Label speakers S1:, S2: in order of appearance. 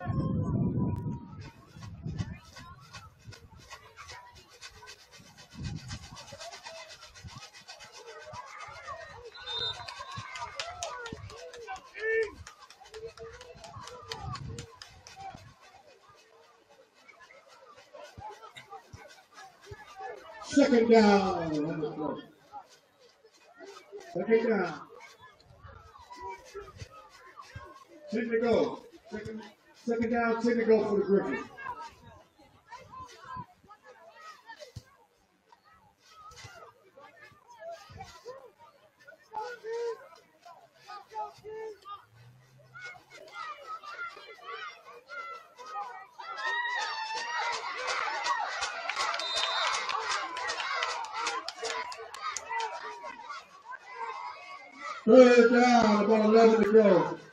S1: Second down on the play. Second down. 10 to go. Second down, 10 to go for the Griffins. Third down, about 11 to go.